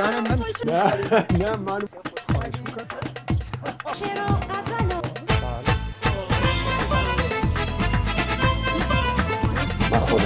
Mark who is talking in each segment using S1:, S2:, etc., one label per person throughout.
S1: نه من خواهش میکنم.
S2: شعر و غزل و
S1: من خودم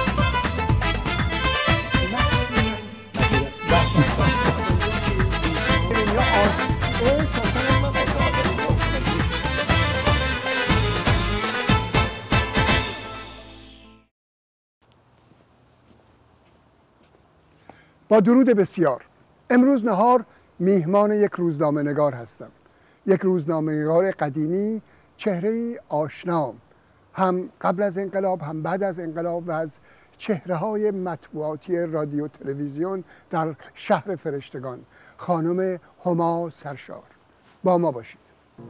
S1: با درود بسیار. امروز نهار میهمان یک روزنامه نگار هستم. یک روزنامه نگار قدیمی، چهره‌ای آشنا، هم قبل از انقلاب هم بعد از انقلاب، و از چهره‌های مطبوعاتی رادیو تلویزیون در شهر فرشتگان، خانم هما سرشار. با ما باشید.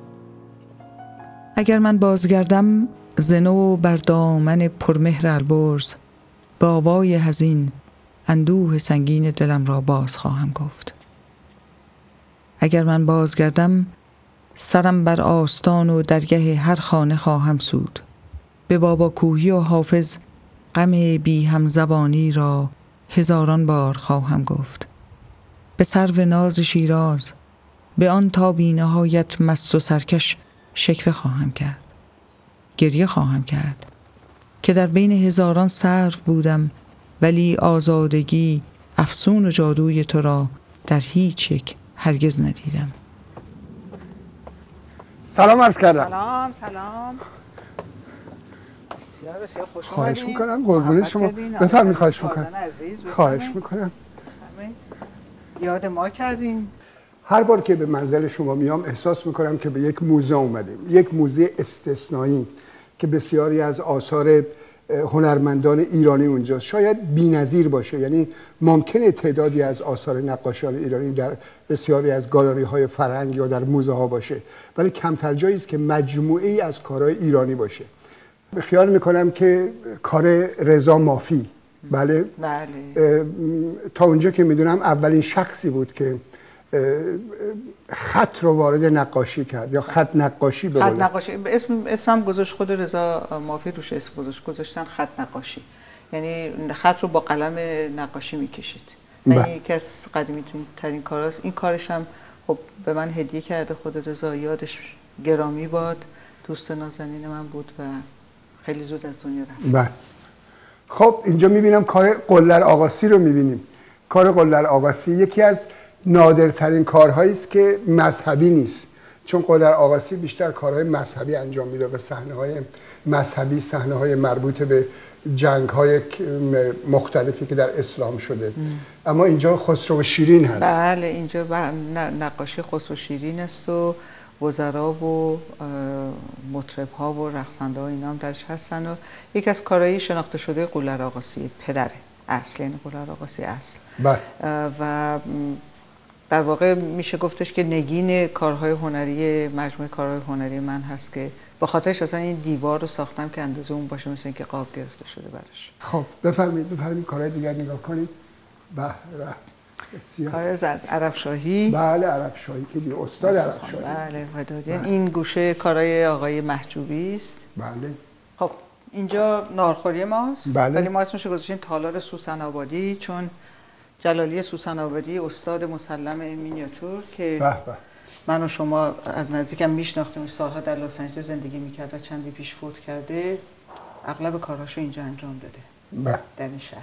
S3: اگر من بازگردم زنو بر دامن پرمهر البرز، با آوای حزین اندوه سنگین دلم را باز خواهم گفت. اگر من بازگردم سرم بر آستان و درگه هر خانه خواهم سود. به بابا کوهی و حافظ غم بی همزبانی را هزاران بار خواهم گفت. به سرو ناز شیراز، به آن تا بی نهایت مست و سرکش شکوه خواهم کرد. گریه خواهم کرد که در بین هزاران سرو بودم، ولی آزادگی، افسون و جادوی تو را در هیچ یک هرگز ندیدم.
S1: سلام عرض کردم.
S4: سلام. بسیار خوش اومدید.
S1: خواهش میکنم. قربون شما. بفرمایید. خواهش میکنم. خواهش میکنم.
S4: یاد ما کردین.
S1: هر بار که به منزل شما میام احساس میکنم که به یک موزه اومدیم، یک موزه استثنایی که بسیاری از آثار هنرمندان ایرانی اونجاست. شاید بی‌نظیر باشه، یعنی ممکنه تعدادی از آثار نقاشان ایرانی در بسیاری از گالری های فرهنگ یا در موزه ها باشه، ولی کمتر جایی است که مجموعه‌ای از کارهای ایرانی باشه. خیال میکنم که کار رضا مافی، بله تا اونجا که میدونم اولین شخصی بود که خط رو وارد نقاشی کرد، یا خط نقاشی به
S4: خط نقاشی. اسمم گذاشت خود رضا مافی، روش اسم گذاشتن خط نقاشی، یعنی خط رو با قلم نقاشی میکشید. یعنی یکی از قدیمی ترین کاراست. این کارش هم خب به من هدیه کرده خود رضا، یادش گرامی باد. دوست نازنین من بود و خیلی زود از دنیا رفت.
S1: بله. خب اینجا میبینم کار قلر آقاسی رو میبینیم. کار قلر آقاسی یکی از نادرترین کارهایی است که مذهبی نیست، چون قلر آقاسی بیشتر کارهای مذهبی انجام میده و صحنه‌های مذهبی، صحنه‌های مربوط به جنگ‌های مختلفی که در اسلام شده. اما اینجا خسرو و شیرین هست.
S4: بله، اینجا نقاشی خسرو و شیرین است و وزرا و مطرب‌ها و رقصنده‌ها اینا هم درش هستن. و یکی از کارهای شناخته شده قلر آقاسی پدره اصل، یعنی قلر آقاسی اصل. و در واقع میشه گفتش که نگین کارهای هنری، مجموعه کارهای هنری من هست که به خاطرش اصلا این دیوار رو ساختم که اندازه اون باشه، مثل اینکه قاب گرفته شده براش.
S1: خب بفرمایید کارهای دیگر نگاه کنید. بسیار.
S4: کار از عرب شاهی.
S1: بله، عرب شاهی که دی استاد عرب شاهی.
S4: بله، ودادیان. این گوشه کارهای آقای محجوبی است.
S1: بله.
S4: خب اینجا نارخوری ماست.
S1: بله.
S4: ولی ما اسمش رو گذاشتیم تالار سوسن آبادی، چون جلالی سوسن آبادی استاد مسلم مینیاتور که من و شما از نزدیکم میشناختیم، سالها در لس آنجلس زندگی میکرد و چندی پیش فوت کرده، اغلب کارهاشو اینجا انجام داده در این شهر.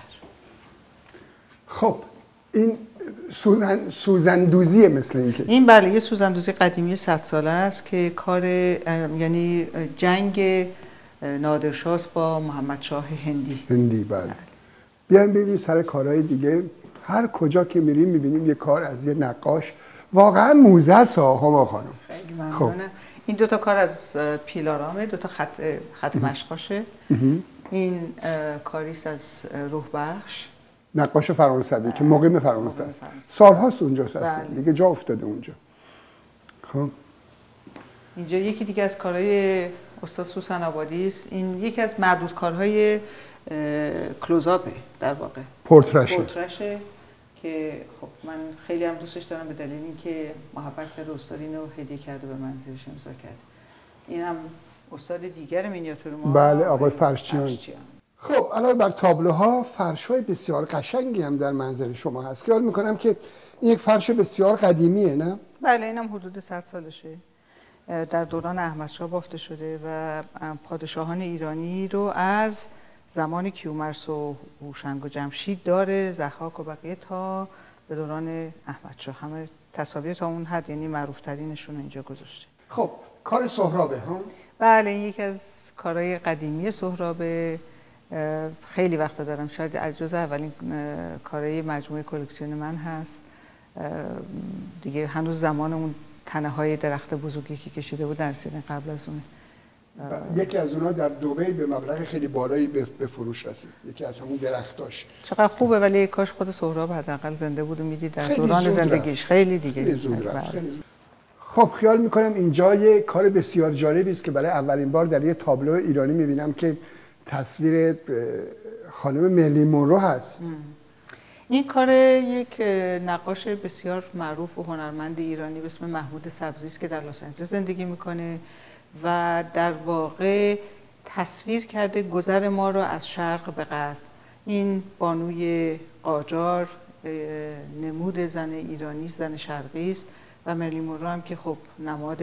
S1: خب این سوزندوزیه مثل اینکه
S4: این بله یه سوزندوزی قدیمی 100 ساله است که کار یعنی جنگ نادرشاه با محمد شاه هندی.
S1: بله. بیایم ببینیم سر کارهای دیگه. هر کجا که میریم میبینیم یه کار از یه نقاش. واقعا موزه است هما خانم.
S4: خیلی ممنونم. این دوتا کار از پیلارامه، دوتا خط مشقاشه. این کاریست از روح بخش،
S1: نقاش فرانسوی که مقیم فرانسه است. سالهاست اونجاست اصلا. دیگه جا افتاده اونجا. خب
S4: اینجا یکی دیگه از کارهای استاد سوسن آبادی است. این یکی از معدود کارهای کلوزآپه، در واقع پورترشه که خب من خیلی هم دوستش دارم به دلیل اینکه محبت کرده استاد اینو هدیه کرده به من، زیرش امضا کرده. این هم استاد دیگر مینیاتور ما،
S1: بله، آقای فرشچیان. خب علاوه بر تابلوها فرش‌های بسیار قشنگی هم در منزل شما هست. خیال می‌کنم که این یک فرش بسیار قدیمیه، نه؟
S4: بله، اینم حدود 100 سالشه. در دوران احمدشاه بافته شده و پادشاهان ایرانی رو از زمان کیومرث و هوشنگ و جمشید داره، ضحاک و بقیه تا به دوران احمدشاه، همه تصاویر تا اون حد، یعنی معروف ترینشون اینجا گذاشته.
S1: خب کار سهرابه ها؟
S4: بله، این یکی از کارهای قدیمی سهرابه. خیلی وقتا دارم، شاید از جز اولین کارهای مجموعه کلکسیون من هست. دیگه هنوز زمان اون تنه های درخت بزرگی که کشیده بود نرسیدن، قبل از اونه.
S1: یکی از اونها در دبی به مبلغ خیلی بالایی به فروش رسید، یکی از همون درختاش.
S4: چقدر خوبه، ولی کاش خود سهراب حداقل زنده بود و میدید در دوران زندگیش. خیلی دیگه
S1: خیلی زود رفت. خب خیال میکنم اینجا یه کار بسیار جالبی است که برای اولین بار در یه تابلو ایرانی میبینم که تصویر خانم مرلین مونرو هست.
S4: این کار یک نقاش بسیار معروف و هنرمند ایرانی به اسم محمود سبزی است که در لس آنجلس زندگی میکنه و در واقع تصویر کرده گذر ما را از شرق به غرب. این بانوی قاجار نمود زن ایرانی، زن شرقی است و مرلین مونرو هم که خب نماد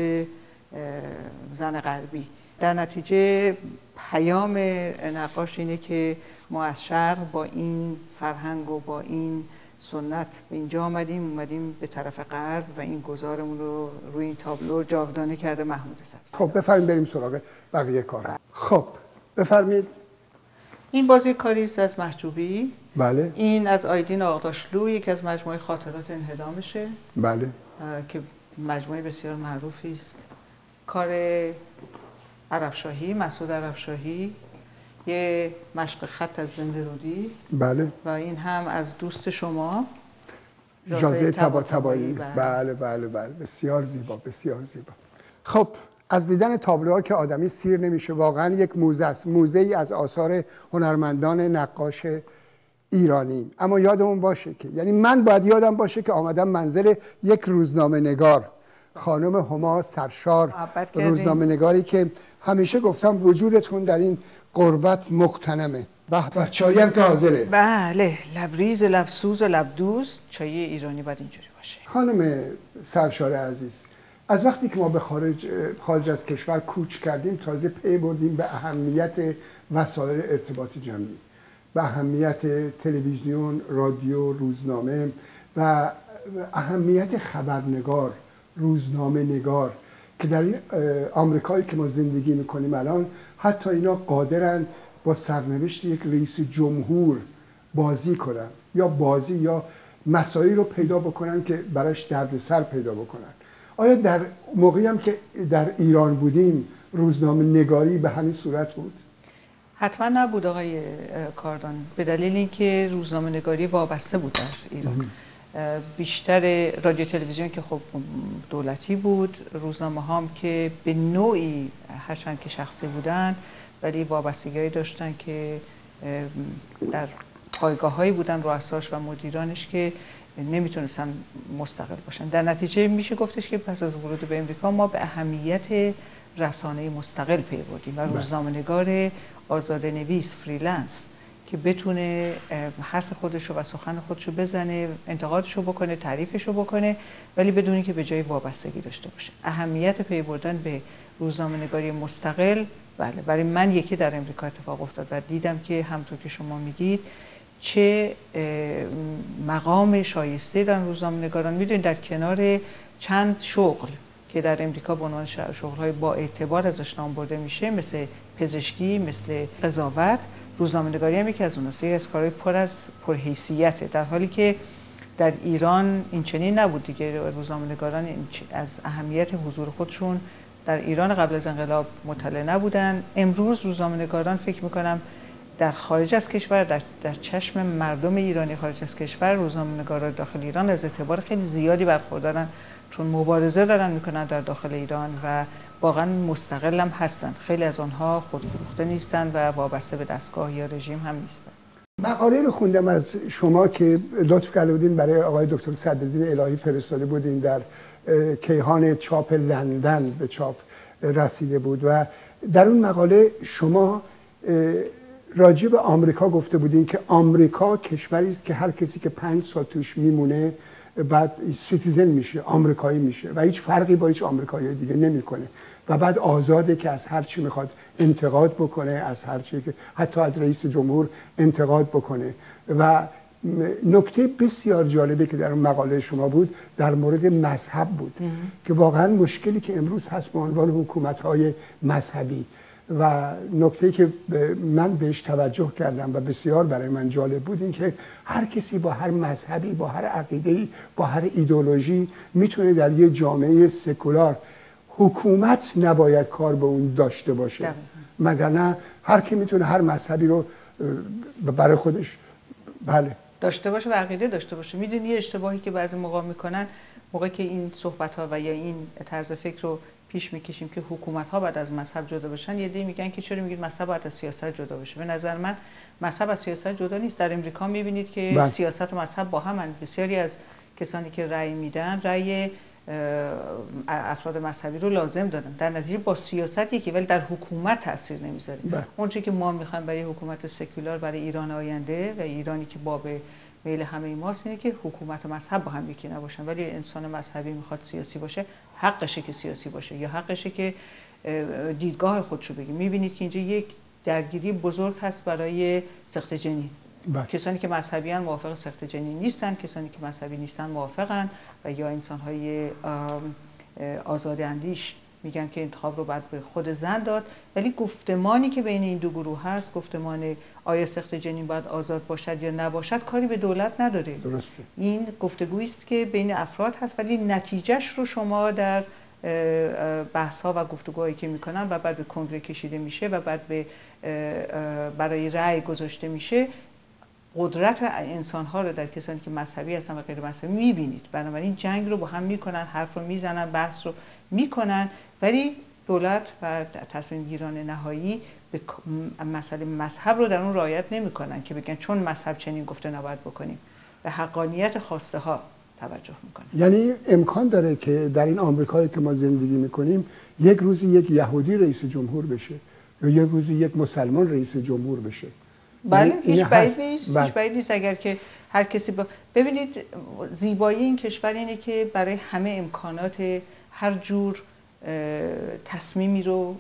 S4: زن غربی. در نتیجه پیام نقاش اینه که ما از شرق با این فرهنگ و با این سنت به اینجا اومدیم به طرف غرب و این گذارمون رو روی این تابلو جاودانه کرده محمود سبزی.
S1: خب بفرمایید بریم سراغ بقیه کار. خب بفرمایید.
S4: این بازی کاری است از محجوبی.
S1: بله.
S4: این از آیدین آغداشلو، یکی از مجموعه خاطرات انهدامشه.
S1: بله.
S4: که مجموعه بسیار معروفی است. کار عربشاهی، مسعود عربشاهی، یه مشق خط از زنده رودی.
S1: بله.
S4: و این هم از دوست شما
S1: ژازه طباطبایی. بله بله بله، بسیار زیبا، بسیار زیبا. خب از دیدن تابلوها که آدمی سیر نمیشه، واقعا یک موزه است، موزه‌ای از آثار هنرمندان نقاش ایرانی. اما یادمون باشه که، یعنی من باید یادم باشه که آمدم منزل یک روزنامه نگار، خانم هما سرشار، روزنامه نگاری که همیشه گفتم وجودتون در این قربت مغتنمه. به به، چایی هم که حاضره.
S4: بله، لبریز و لبسوز و لبدوز، چای ایرانی باید اینجوری باشه.
S1: خانم سرشار عزیز، از وقتی که ما به خارج از کشور کوچ کردیم تازه پی بردیم به اهمیت وسایل ارتباط جمعی، به اهمیت تلویزیون، رادیو، روزنامه و اهمیت خبرنگار، روزنامه نگار که در این آمریکایی که ما زندگی میکنیم الان حتی اینا قادرن با سرنوشت یک رئیس جمهور بازی کنن، یا مسائلی رو پیدا بکنن که براش دردسر پیدا بکنن. آیا در موقعی هم که در ایران بودیم روزنامه نگاری به همین صورت بود؟
S4: حتما نبود آقای کاردان، به دلیل اینکه روزنامه نگاری وابسته بود در ایران. بیشتر رادیو تلویزیون که خب دولتی بود، روزنامه هم که به نوعی هرچند که شخصی بودن ولی وابستگی‌هایی داشتن که در پایگاه‌هایی بودن رؤساش و مدیرانش که نمیتونستن مستقل باشن. در نتیجه میشه گفتش که پس از ورود به امریکا ما به اهمیت رسانه مستقل پی بردیم و روزنامه‌نگار آزاده نویس، فریلنس، که بتونه حرف خودش رو و سخن خودش رو بزنه، انتقادش رو بکنه، تعریفش رو بکنه، ولی بدونی که به جای وابستگی داشته باشه. اهمیت پی بردن به روزنامه‌نگاری مستقل، بله، برای من یکی در امریکا اتفاق افتاد و دیدم که همونطور که شما میگید چه مقام شایسته در روزنامه‌نگاران. میدونید در کنار چند شغل که در امریکا به عنوان شغل‌های با اعتبار ازش نام برده میشه، مثل پزشکی، مثل قضاوت، روزنامه‌نگاری هم یکی از اوناست. یکی از کارهای پرحیثیته، در حالی که در ایران این چنین نبود دیگه. روزنامه‌نگاران از اهمیت حضور خودشون در ایران قبل از انقلاب مطلع نبودن. امروز روزنامه‌نگاران فکر می‌کنم در خارج از کشور، در چشم مردم ایرانی خارج از کشور، روزنامه‌نگاران داخل ایران از اعتبار خیلی زیادی برخوردارن، چون مبارزه دارن میکنن در داخل ایران و واقعا مستقل هم هستن. خیلی از آنها خودفروخته نیستن و وابسته به دستگاه یا رژیم هم نیستن.
S1: مقاله رو خوندم از شما که لطف کرده بودین برای آقای دکتر صدرالدین الهی فرستاده بودین، در کیهان چاپ لندن به چاپ رسیده بود و در اون مقاله شما راجع به آمریکا گفته بودیم که آمریکا کشوری است که هر کسی که 5 سال توش میمونه بعد سیتیزن میشه، آمریکایی میشه و هیچ فرقی با هیچ آمریکایی دیگه نمیکنه و بعد آزاده که از هر چی میخواد انتقاد بکنه، از هر چی که حتی از رئیس جمهور انتقاد بکنه. و نکته بسیار جالبی که در اون مقاله شما بود در مورد مذهب بود که واقعا مشکلی که امروز هست به عنوان حکومت‌های مذهبی و نکته‌ای که من بهش توجه کردم و بسیار برای من جالب بود این که هر کسی با هر مذهبی، با هر عقیده‌ای، با هر ایدئولوژی میتونه در یه جامعه سکولار، حکومت نباید کار به اون داشته باشه، مگر نه هر کی میتونه هر مذهبی رو برای خودش
S4: داشته باشه و عقیده داشته باشه. میدونی یه اشتباهی که بعضی موقع میکنن موقعی که این صحبت‌ها و یا این طرز فکر رو پیش میکشیم که حکومت‌ها بعد از مذهب جدا بشن، یه عده‌ای میگن که چرا میگید مذهب باید از سیاست جدا بشه. به نظر من مذهب از سیاست جدا نیست. در امریکا میبینید که سیاست و مذهب با هم هستند. بسیاری از کسانی که رأی میدن رأی افراد مذهبی رو لازم دارن، در نتیجه با سیاستی که ولی در حکومت تاثیر نمیذاره. اونچه که ما میخوایم برای حکومت سکولار، برای ایران آینده و ایرانی که باب میل همه ماست اینه که حکومت و مذهب با هم یکی نباشن. ولی انسان مذهبی میخواد سیاسی باشه، حقشه که سیاسی باشه یا حقشه که دیدگاه خودشو بگه. میبینید که اینجا یک درگیری بزرگ هست برای سخت جنین. کسانی که مذهبی ان موافق سخت جنین نیستن، کسانی که مذهبی نیستن موافقن و یا انسان‌های آزاد اندیش میگن که انتخاب رو باید به خود زن داد. ولی گفتمانی که بین این دو گروه هست، گفتمان آیا سخت جنین باید آزاد باشد یا نباشد، کاری به دولت نداره.
S1: درسته.
S4: این گفتگویی است که بین افراد هست ولی نتیجهش رو شما در بحث‌ها و گفتگوهایی که میکنن و بعد به کنگره کشیده میشه و بعد به برای رأی گذاشته میشه، قدرت انسان‌ها رو در کسانی که مذهبی هستن و غیر مذهبی می‌بینید. بنابراین جنگ رو با هم میکنن، حرف رو میزنن، بحث رو میکنن، ولی دولت و تصمیم گیران نهایی به مسئله مذهب رو در اون رعایت نمیکنن که بگن چون مذهب چنین گفته نباید بکنیم. به حقانیت خواسته ها توجه میکنن.
S1: یعنی امکان داره که در این آمریکایی که ما زندگی میکنیم یک روزی یک یهودی رئیس جمهور بشه یا یک روزی یک مسلمان رئیس جمهور بشه.
S4: بله، هیچ بعید نیست. هیچ بعید نیست اگر که هر کسی ببینید زیبایی این کشور اینه که برای همه امکانات هر جور تصمیمی رو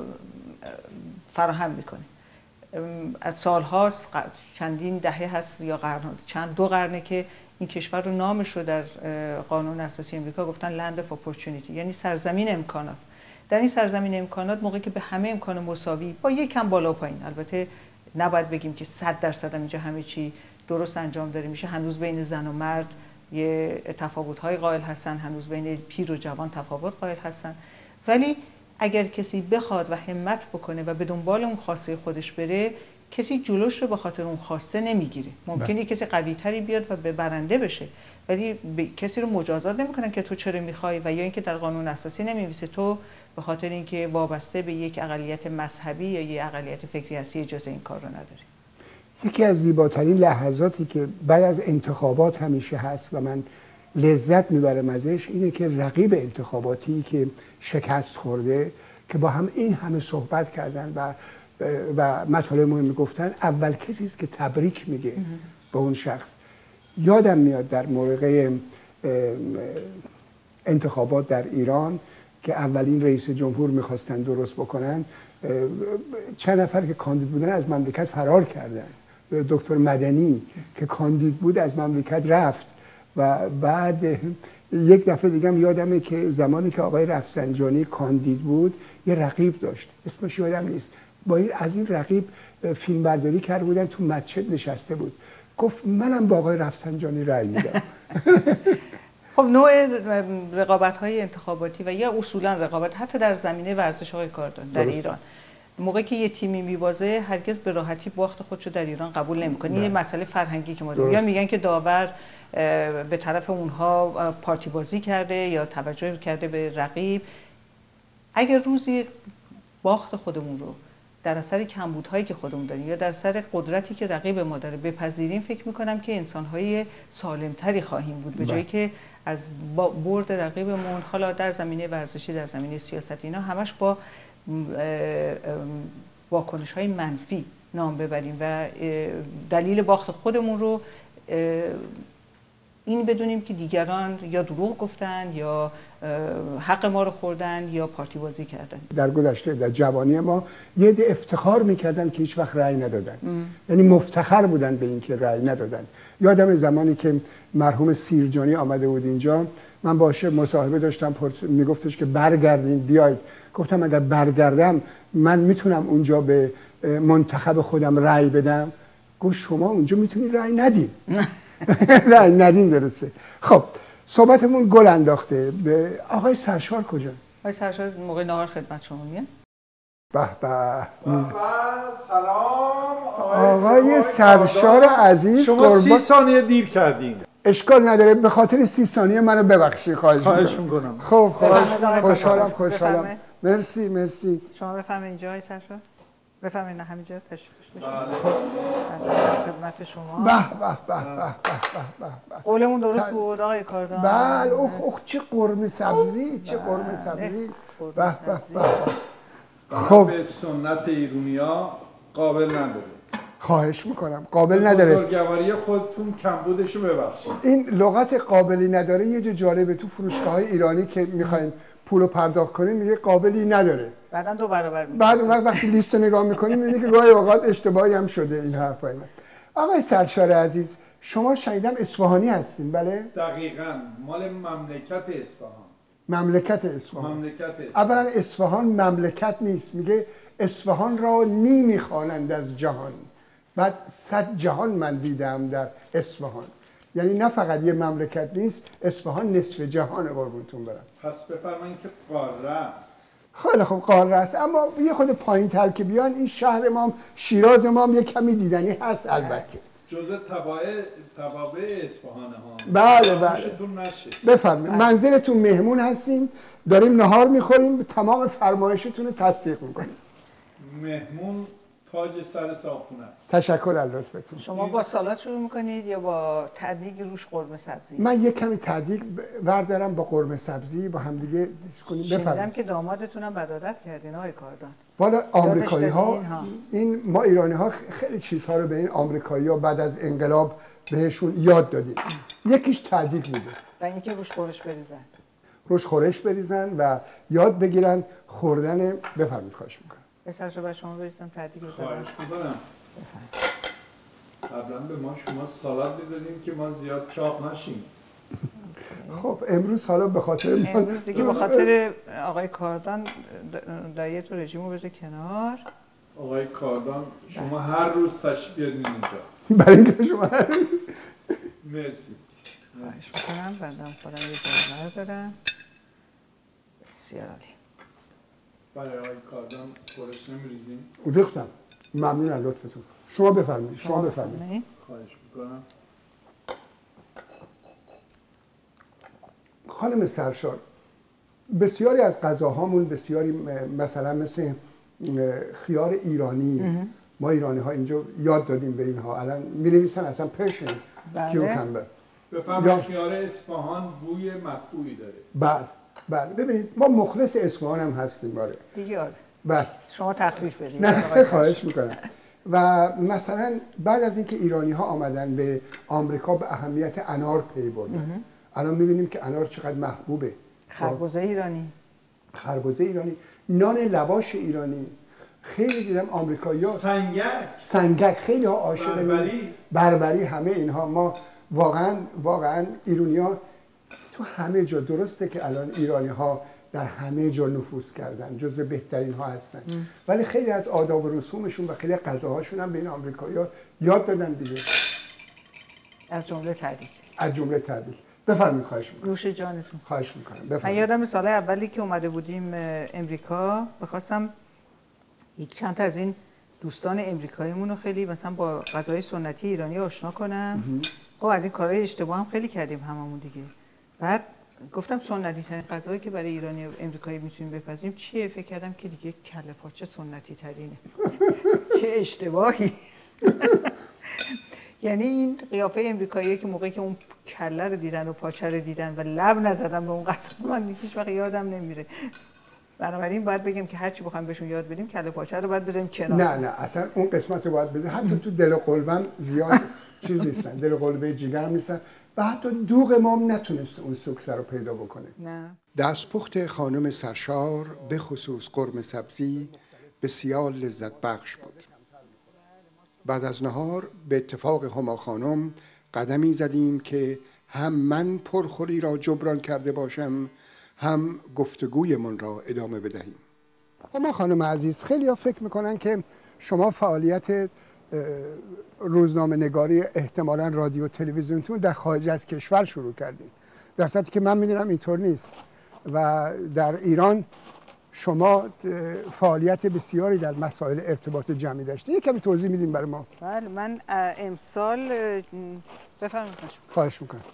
S4: فراهم میکنه. از سالهاست، چندین دهه هست یا دو قرنه که این کشور رو نامش رو در قانون اساسی امریکا گفتن Land of Opportunity، یعنی سرزمین امکانات. در این سرزمین امکانات موقعی که به همه امکان مساوی با یک کم بالا پایین، البته نباید بگیم که 100% اینجا همه چی درست انجام داره میشه، هنوز بین زن و مرد یه تفاوت‌های قائل هستن، هنوز بین پیر و جوان تفاوت قائل هستن، ولی اگر کسی بخواد و همت بکنه و به دنبال اون خواسته خودش بره، کسی جلوش رو به خاطر اون خواسته نمیگیره. ممکنه کسی قوی‌تری بیاد و به برنده بشه، ولی کسی رو مجازات نمیکنن که تو چرا میخوای، و یا اینکه در قانون اساسی نمی‌نویسه تو به خاطر اینکه وابسته به یک اقلیت مذهبی یا یک اقلیت فکری هستی اجازه این کار رو نداری.
S1: یکی از زیباترین لحظاتی که بعد از انتخابات همیشه هست و من لذت میبرم ازش اینه که رقیب انتخاباتی که شکست خورده که با هم این همه صحبت کردن و مطالب مهم گفتن، اول کسی است که تبریک میگه به اون شخص. یادم میاد در موقع انتخابات در ایران که اولین رئیس جمهور میخواستن درست بکنن، چند نفر که کاندید بودن از مملکت فرار کردن. دکتر مدنی که کاندید بود از مملکت رفت و بعد یک دفعه دیگه هم یادمه که زمانی که آقای رفسنجانی کاندید بود یه رقیب داشت، اسمش یادم نیست، با این از این رقیب فیلم برداری کرده بودن، تو مسجد نشسته بود، گفت منم با آقای رفسنجانی رأی میدم.
S4: خب نوع رقابت‌های انتخاباتی و یا اصولا رقابت حتی در زمینه ورزش‌های کاردان در ایران، موقعی که یه تیمی میبازه هرگز به راحتی باخت خودشو در ایران قبول نمی‌کنه. این مسئله فرهنگی که ما داریم. یا میگن که داور به طرف اونها پارتی بازی کرده یا توجه کرده به رقیب. اگر روزی باخت خودمون رو در اثر کمبودهایی که خودمون داریم یا در اثر قدرتی که رقیب ما داره بپذیریم، فکر می‌کنم که انسان‌های سالمتری خواهیم بود، به جایی که از برد رقیبمون، حالا در زمینه ورزشی، در زمینه سیاست، اینا همش با واکنش‌های منفی نام ببریم و دلیل باخت خودمون رو این بدونیم که دیگران یا دروغ گفتن یا حق ما رو خوردن یا پارتی بازی کردن.
S1: در گذشته در جوانی ما یه عده افتخار میکردن که هیچ وقت رأی ندادن، یعنی مفتخر بودن به این که رأی ندادن. یادم زمانی که مرحوم سیرجانی آمده بود اینجا، من باشه مصاحبه داشتم، میگفتش که برگردین بیاید. گفتم اگر برگردم من میتونم اونجا به منتخب خودم رأی بدم؟ گفت شما اونجا میتونید رأی ندین. رأی ندین، درسته. خب صحبتمون گل انداخته. به آقای سرشار کجا؟
S4: آقای سرشار موقع نهار خدمت شما میان.
S1: به به.
S5: سلام
S1: آقای سرشار عزیز،
S5: شما 30 ثانیه دیر کردین.
S1: اشکال نداره، به خاطر 30 ثانیه منو ببخشید. خواهش
S5: میکنم.
S1: خب خوشحالم. مرسی.
S4: شما بفرمایید اینجا آقای سرشار. بفرمایید نه همینجا تشریف داشتید. خدمت شما.
S1: به.
S4: قولمون درست بود آقای کاردان.
S1: بله. چه قرمه سبزی، به.
S5: خب به سنت ایرونیا قابل نداره.
S1: خواهش میکنم. قابل نداره.
S5: بزرگواری خودتون کمبودشو ببخشید.
S1: این لغت قابلی نداره یه جا جالبه. تو فروشگاه‌های ایرانی که میخوایم پولو پرداخت کنیم میگه قابلی نداره.
S4: بعدن 2 برابر میشه.
S1: بعد وقتی لیست نگاه میکنیم میبینی که گاهی اوقات اشتباهی هم شده این حرفا اینا. آقای سرشار عزیز، شما شنیدم اصفهانی هستین، بله؟
S5: دقیقاً مال مملکت اصفهان.
S1: مملکت اصفهان. اولا اصفهان مملکت نیست، میگه اصفهان را نیمی خوانند از جهان. بعد 100 جهان من دیدم در اصفهان. یعنی نه فقط یه مملکت نیست، اصفهان نصف جهان. قربونتون برم.
S5: پس بفرمایید که قاره است.
S1: خیلی خوب، قاره است، اما یه خود پایین تر که بیان این شهر ما هم، شیراز ما هم یه کمی دیدنی هست البته.
S5: جزء توابع اصفهان ها.
S1: بله. بفرمایید. منزلتون مهمون هستیم، داریم نهار میخوریم، تمام فرمایشتون رو تصدیق میکنیم.
S5: مهمون تاج سر صاحبخونه است.
S1: تشکر از لطفتون.
S4: شما با سالاد شروع میکنید یا با تدریج روش قرمه سبزی؟
S1: من یک کمی تدریج بردارم با قرمه سبزی با هم دیگه چیز کنیم.
S4: شنیدم که دامادتون هم بدادت کردین آقای کاردان.
S1: والا آمریکایی ها این ما ایرانی ها خیلی چیزها رو به این آمریکایی ها بعد از انقلاب بهشون یاد دادیم. یکیش تدریج بوده
S4: و اینکه روش
S1: خورش بریزن و یاد بگیرن خوردن. بفرمایید. خواهش میکنم.
S4: بسرشو بر شما بریزم تدریج بزنم.
S5: خواهش میکنم. قبلا به شما سالاد میدادیم که ما زیاد چاق نشیم.
S1: خب امروز حالا به خاطر
S4: امروز دیگه به خاطر آقای کاردان دایت و رژیمو بذار کنار.
S5: آقای کاردان شما هر روز تشریف بیارین اینجا.
S1: برای اینکه شما
S5: مرسی.
S4: خواهش میکنم. بندم خودم یه ذره دارم. بسیار عالی.
S5: برای آقای کاردان خورش نمیریزین؟
S1: ریختم. ممنون از لطفتون. شما بفرمایید.
S5: خواهش میکنم.
S1: خانم سرشار، بسیاری از غذاهامون بسیاری مثلا مثل خیار ایرانی، ما ایرانی ها اینجا یاد دادیم به اینها. الان می نویسن اصلا پرشن کیوکمبر.
S5: بفهمید خیار اصفهان بوی مطبوعی داره.
S1: بله. ببینید ما مخلص اصفهان هم هستیم باره.
S4: دیگه آره.
S1: بله.
S4: شما تخفیف بدید.
S1: نه خواهش میکنم. و مثلا بعد از اینکه ایرانی ها آمدن به آمریکا به اهمیت انار پی بردن. الان میبینیم که انار چقدر محبوبه.
S4: خربزه ایرانی، نان لواش ایرانی. خیلی دیدم آمریکایی‌ها سنگک خیلی ها عاشق بربری همه اینها. ما واقعا ایرانی‌ها تو همه جا، درسته که الان ایرانی‌ها در همه جا نفوذ کردن، جزو بهترین ها هستن، ولی خیلی از آداب و رسومشون و خیلی غذاهاشون هم بین آمریکایی‌ها یاد دادن دیگه. از جمله تردید. بفرمایید. خواهش میکنم. نوش جانتون.
S1: خواهش میکنم. بفرمایید.
S4: من یادم سال اولی که اومده بودیم امریکا، بخواستم چند تا از این دوستان امریکاییمون رو خیلی مثلا با غذای سنتی ایرانی آشنا کنم. خب از این کارهای اشتباه هم خیلی کردیم هممون دیگه. بعد گفتم سنتی ترین غذایی که برای ایرانی و امریکایی میتونیم بپزیم چیه؟ فکر کردم که دیگه کله پاچه سنتی ترینه. چه اشتباهی. یعنی این قیافه امریکاییه که موقعی که اون کله رو دیدن و پاچه رو دیدن و لب نزدن به اون غذا، من هیچ وقت یادم نمیره. بنابراین باید بگیم که هرچی بخوایم بهشون یاد بدیم کله پاچه رو باید بذاریم کنار.
S1: نه اصلا اون قسمت رو باید بذاریم. حتی تو دل و قلبم زیاد چیز نیستن، دل و قلبه جیگر نیستن و حتی دوغ ما هم نتونست اون سکسه رو پیدا بکنه.
S4: نه.
S1: دستپخت خانم سرشار به خصوص قرمه سبزی بسیار لذت بخش بود. بعد از نهار به اتفاق هما خانم قدمی زدیم که هم من پرخوری را جبران کرده باشم، هم گفتگویمان را ادامه بدهیم. هما خانم عزیز، خیلی ها فکر میکنن که شما فعالیت روزنامه نگاری احتمالاً رادیو تلویزیونتون در خارج از کشور شروع کردید، در صورتی که من میدونم اینطور نیست و در ایران شما فعالیت بسیاری در مسائل ارتباط جمعی داشتید. یک کمی توضیح میدین برای ما؟
S4: بله، من امسال بفرمایید.
S1: خواهش میکنم.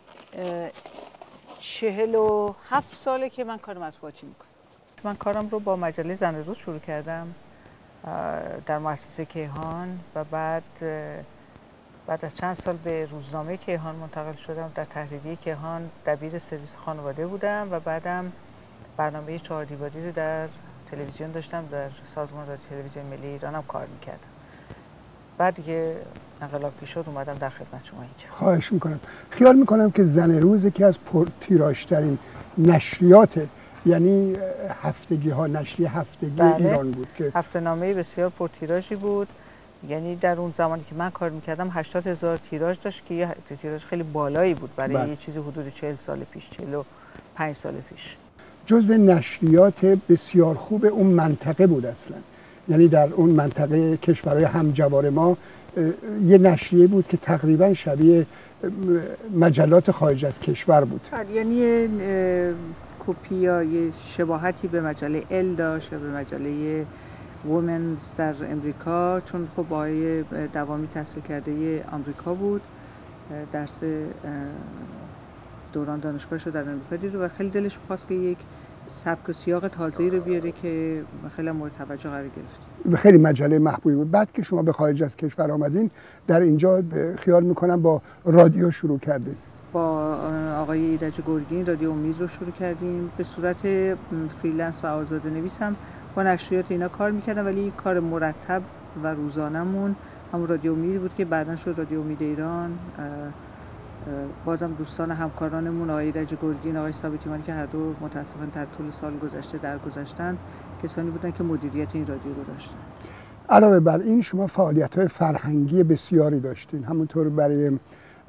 S4: 47 ساله که من کار مطبوعاتی میکنم. من کارم رو با مجله زن روز شروع کردم در مؤسسه کیهان و بعد از چند سال به روزنامه کیهان منتقل شدم. در تحریریه کیهان دبیر سرویس خانواده بودم و بعدم برنامه 4 دیواری رو در تلویزیون داشتم، در سازمان رادیو تلویزیون ملی ایران هم کار میکردم. بعد دیگه انقلاب پیش شد اومدم در خدمت شما اینجا.
S1: خواهش میکنم. خیال میکنم که زن روز یکی از پرتیراژترین نشریات، یعنی هفتگی ها، نشریه هفتگی ایران بود که
S4: هفته‌نامه بسیار پرتیراژی بود. یعنی در اون زمانی که من کار میکردم 80,000 تیراژ داشت که یه تیراژ خیلی بالایی بود برای یه چیزی حدود 40 سال پیش، 45 سال پیش.
S1: جزو نشریات بسیار خوب اون منطقه بود اصلا. یعنی در اون منطقه کشورهای همجوار ما یه نشریه بود که تقریبا شبیه مجلات خارج از کشور بود.
S4: یعنی کپی یا یه شباهتی به مجله ال داشت یا به مجله وومنز در امریکا، چون خب آقای دوامی تحصیل کرده آمریکا بود، درس دوران دانشگاهش رو در امریکا دید و خیلی دلش می‌خواست که یک سبک و سیاق تازه‌ای رو بیاره که خیلی مورد توجه قرار گرفت.
S1: و خیلی مجله محبوبی بود. بعد که شما به خارج از کشور آمدین، در اینجا خیال میکنم با رادیو شروع کردین.
S4: با آقای ایرج گرگین رادیو امید رو شروع کردیم. به صورت فریلنس و آزاده نویس هم با نشریات اینا کار میکردم، ولی کار مرتب و روزانمون همون رادیو امید بود که بعداً شد رادیو امید ایران. بازم دوستان همکارانمون آقای ایرج گرگین، آقای ثابتیمانی که هر دو متاسفانه در طول سال گذشته درگذشتن، کسانی بودن که مدیریت این رادیو رو داشتن.
S1: علاوه بر این شما فعالیت‌های فرهنگی بسیاری داشتین، همونطور برای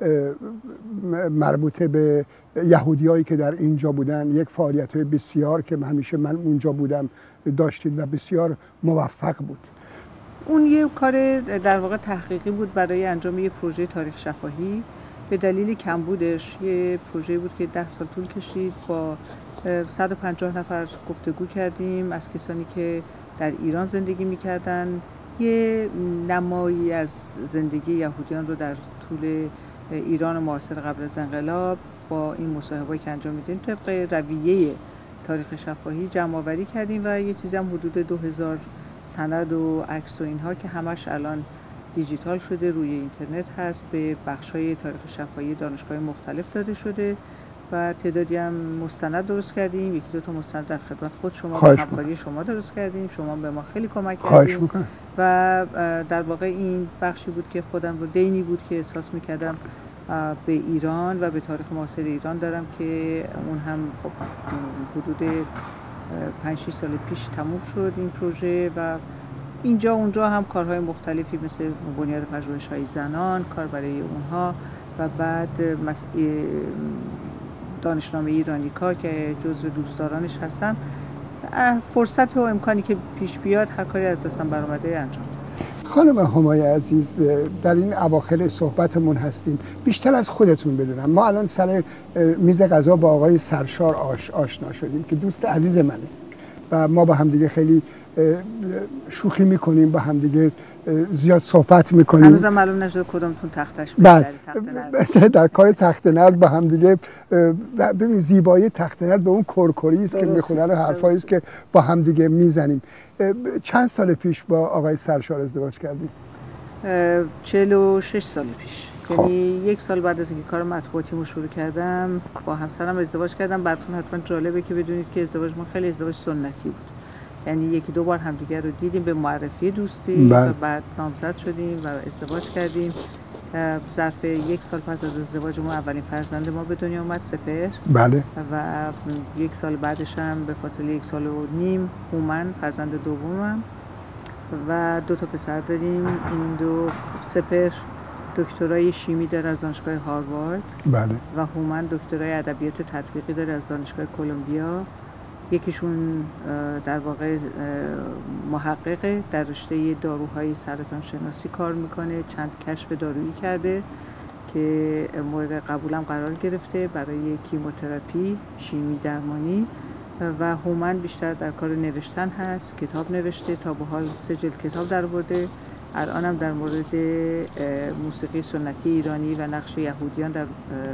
S1: مربوطه به یهودیایی که در اینجا بودن یک فعالیت‌های بسیار که همیشه من اونجا بودم داشتید و بسیار موفق بود.
S4: اون یه کار در واقع تحقیقی بود برای انجام یه پروژه تاریخ شفاهی. به دلیل کمبودش یه پروژه بود که 10 سال طول کشید. با 150 نفر گفتگو کردیم از کسانی که در ایران زندگی می‌کردن، یه نمایی از زندگی یهودیان رو در طول ایران معاصر قبل از انقلاب با این مصاحبه‌ای که انجام میدیم طبق رویه تاریخ شفاهی جمع‌آوری کردیم و یه چیزی هم حدود 2000 سند و عکس و اینها که همش الان دیجیتال شده، روی اینترنت هست، به بخش‌های تاریخ شفاهی دانشگاه مختلف داده شده و تعدادی هم مستند درست کردیم. یکی دو تا مستند در خدمت خود شما با همکاری شما درست کردیم. شما به ما خیلی کمک کردید و در واقع این بخشی بود که خودم رو دینی بود که احساس می‌کردم به ایران و به تاریخ معاصر ایران دارم که اون هم خب حدود 5-6 سال پیش تموم شد این پروژه و اینجا اونجا هم کارهای مختلفی مثل بنیاد پژوهش‌های زنان، کار برای اونها و بعد دانشنامه ایرانیکا که جزو دوستدارانش هستم. فرصت و امکانی که پیش بیاد هر کاری از دستم برآمده انجام دادم.
S1: خانم همای عزیز، در این اواخر صحبتمون هستیم، بیشتر از خودتون بدونم. ما الان سر میز غذا با آقای سرشار آشنا شدیم که دوست عزیز منه و ما با همدیگه خیلی شوخی میکنیم، با همدیگه زیاد صحبت میکنیم.
S4: هنوزم معلوم نشده کدومتون تختش می‌ذاری.
S1: در کار تخت نرد با همدیگه. ببین زیبایی تخت نرد به اون کرکری است که میخونن و حرفایی است که با همدیگه میزنیم. چند سال پیش با آقای سرشار ازدواج کردیم؟
S4: 46 سال پیش. یعنی 1 سال بعد از اینکه کار مطبوعاتیمو شروع کردم با همسرم ازدواج کردم. براتون حتما جالبه که بدونید که ازدواج ما خیلی ازدواج سنتی بود. یعنی یکی دو بار همدیگر رو دیدیم به معرفی دوستی
S1: بله.
S4: و بعد نامزد شدیم و ازدواج کردیم. ظرف 1 سال پس از ازدواج ما اولین فرزند ما به دنیا اومد، سپهر.
S1: بله.
S4: و 1 سال بعدش هم به فاصله 1 سال و نیم هومن فرزند دومم و 2 تا پسر داریم. این دو، سپهر دکترای شیمی داره از دانشگاه هاروارد.
S1: بله.
S4: و هومن دکترای ادبیات تطبیقی داره از دانشگاه کلمبیا. یکیشون در واقع محققه، در رشته داروهای سرطان شناسی کار میکنه، چند کشف دارویی کرده که مورد قبولم قرار گرفته برای کیموتراپی، شیمی درمانی. و هومن بیشتر در کار نوشتن هست، کتاب نوشته، تا به حال 3 جلد کتاب درآورده. الانم در مورد موسیقی سنتی ایرانی و نقش یهودیان در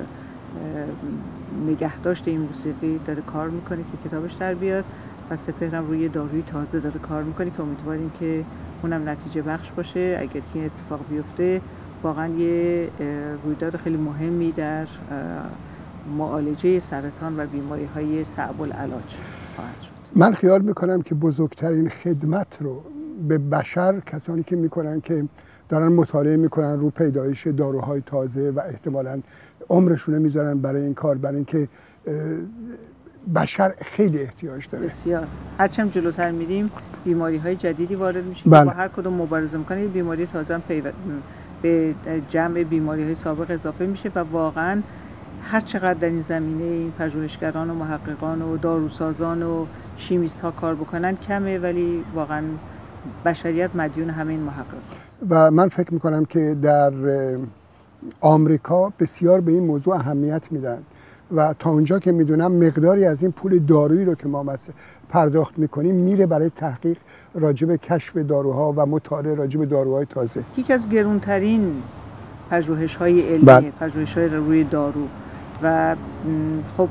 S4: نگهداشت این موسیقی داره کار میکنه که کتابش در بیاد. و سپهرم روی داروی تازه داره کار میکنه که امیدواریم که اونم نتیجه بخش باشه. اگر که این اتفاق بیفته واقعا یه رویداد خیلی مهمی در معالجه سرطان و بیماری‌های صعب العلاج خواهد شد.
S1: من خیال میکنم که بزرگترین خدمت رو به بشر کسانی که میکنن که دارن مطالعه میکنن رو پیدایش داروهای تازه و احتمالاً عمرشونه میذارن برای این کار، برای اینکه بشر خیلی احتیاج داره.
S4: بسیار. هرچند جلوتر میریم بیماری‌های جدیدی وارد میشه که
S1: بله.
S4: با هر کدوم مبارزه میکنه یه بیماری تازه هم به جمع بیماری‌های سابق اضافه میشه و واقعاً هر چقدر در این زمینه این پژوهشگران و محققان و داروسازان و شیمیست ها کار بکنن کمه، ولی واقعا بشریت مدیون همه این محقق.
S1: و من فکر میکنم که در آمریکا بسیار به این موضوع اهمیت میدن و تا اونجا که میدونم مقداری از این پول دارویی رو که ما پرداخت میکنیم میره برای تحقیق راجب کشف داروها و مطالعه راجب داروهای تازه.
S4: یکی از گرونترین پژوهش‌های علمی،
S1: بله.
S4: پژوهش‌های روی دارو و خب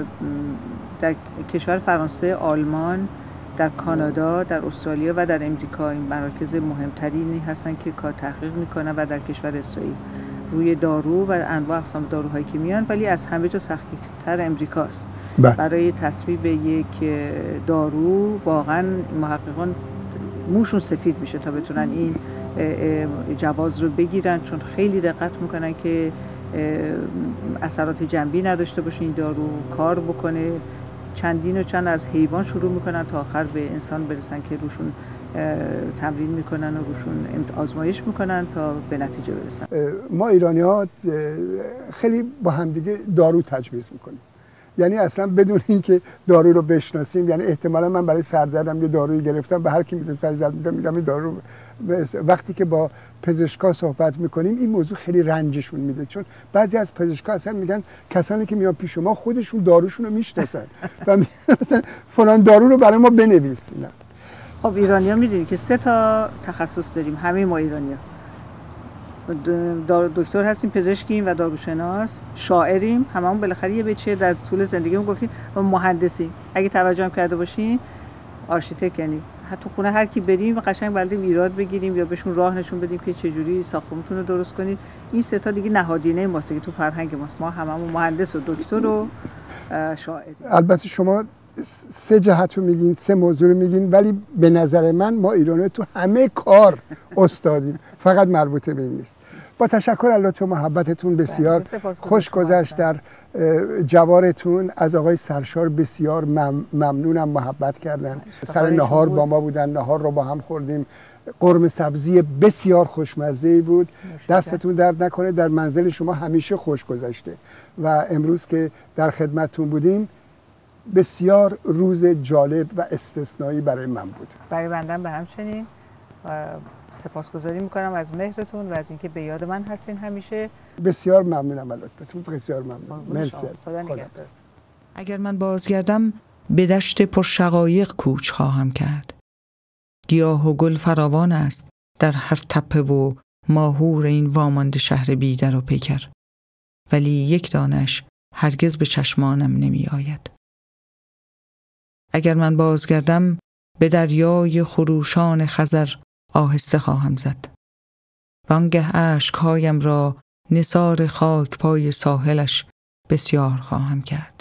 S4: در کشور فرانسه، آلمان، در کانادا، در استرالیا و در امریکا این مراکز مهمترینی هستن که کار تحقیق میکنن و در کشور اسرائیل روی دارو و انواع اقسام داروهایی که میان، ولی از همه جا سخت‌تر امریکاست.
S1: بله.
S4: برای تصویب یک دارو واقعا محققان موشون سفید میشه تا بتونن این جواز رو بگیرن، چون خیلی دقت میکنن که اثرات جنبی نداشته باشه، این دارو کار بکنه. چندین و چند از حیوان شروع میکنن تا آخر به انسان برسن که روشون تمرین میکنن و روشون آزمایش میکنن تا به نتیجه برسن.
S1: ما ایرانی‌ها خیلی با همدیگه دارو تجویز میکنیم، یعنی اصلا بدون اینکه دارو رو بشناسیم. یعنی احتمالا من برای سردردم یه دارویی گرفتم، به هر کی میگم سردرد میگم این دارو. وقتی که با پزشکا صحبت میکنیم این موضوع خیلی رنجشون میده، چون بعضی از پزشکا اصلا میگن کسانی که میان پیش ما خودشون داروشون رو میشناسن و مثلا فلان دارو رو برای ما بنویس.
S4: خب ایرانی‌ها میدونید که 3 تا تخصص داریم، همه ما ایرانی‌ها. دکتر هستیم، پزشکیم و داروشناس، شاعریم، هممون بالاخره یه بچه در طول زندگیمون گفتیم، و مهندسیم. اگه توجه هم کرده باشین آرشیتکت، یعنی حتی خونه هر کی بریم قشنگ بلدیم ایراد بگیریم یا بهشون راه نشون بدیم که چه جوری ساختمونتون رو درست کنید. این 3 تا دیگه نهادینه ماست که تو فرهنگ ماست. ما هممون مهندس و دکتر و شاعریم.
S1: البته شما 3 جهت رو میگین، 3 موضوع رو میگین، ولی به نظر من ما ایرانی تو همه کار استادیم، فقط مربوطه به این نیست. با تشکر از لطف و محبتتون، بسیار خوش گذشت در جوارتون. از آقای سرشار بسیار ممنونم، محبت کردن، سر نهار با ما بودن، نهار رو با هم خوردیم، قرمه سبزی بسیار خوشمزه‌ای بود. دستتون درد نکنه، در منزل شما همیشه خوش گذشته و امروز که در خدمتتون بودیم بسیار روز جالب و استثنایی برای من بود.
S4: برای بندم به همچنین. سپاسگزاری میکنم از مهرتون و از اینکه به یاد من هستین همیشه.
S1: بسیار ممنونم از لطفتون، بسیار ممنون. مرسی.
S3: اگر من بازگردم به دشت پرشقایق کوچ خواهم کرد. گیاه و گل فراوان است در هر تپه و ماهور این وامانده شهر بی در و پیکر، ولی یک دانش هرگز به چشمانم نمی آید. اگر من بازگردم به دریای خروشان خزر آهسته خواهم زد. وانگه اشکهایم را نثار خاک پای ساحلش بسیار خواهم کرد.